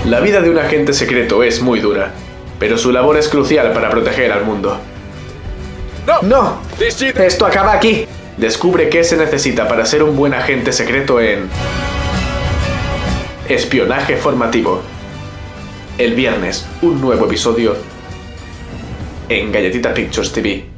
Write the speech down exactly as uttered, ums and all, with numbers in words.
La vida de un agente secreto es muy dura, pero su labor es crucial para proteger al mundo. ¡No! ¡Esto acaba aquí! Descubre qué se necesita para ser un buen agente secreto en Espionaje Formativo. El viernes, un nuevo episodio en Galletita Pictures T V.